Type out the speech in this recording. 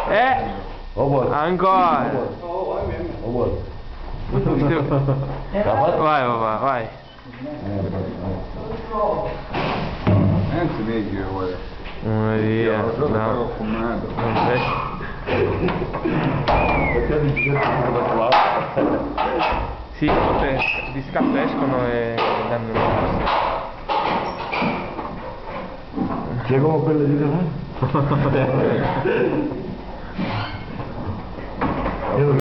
Ancora. Vai papà, vai. Anzi meglio ora. Una via. No. Sì, forse di scatto escono e danno una mossa. C'è come quello di là?